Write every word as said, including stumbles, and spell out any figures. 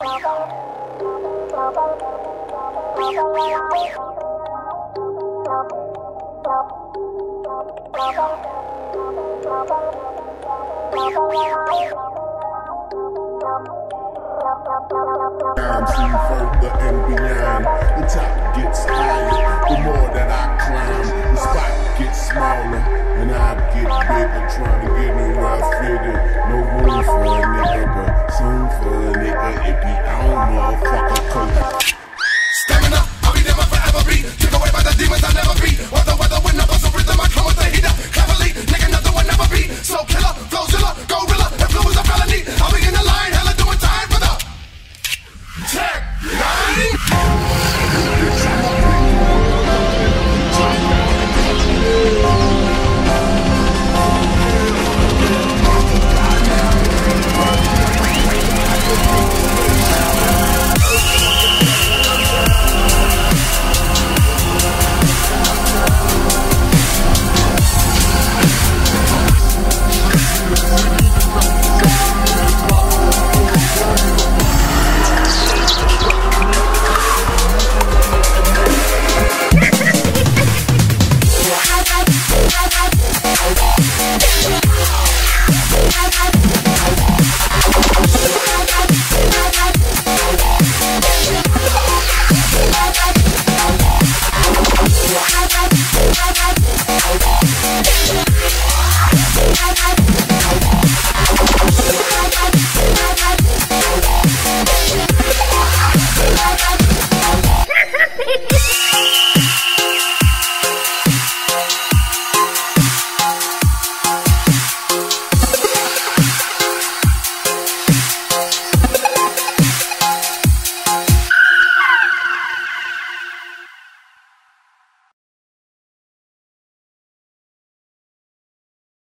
I'm seeing further and beyond. The top gets higher, the more that I climb. The spot gets smaller, and I get bigger. Trying to get me where I fit in. No room for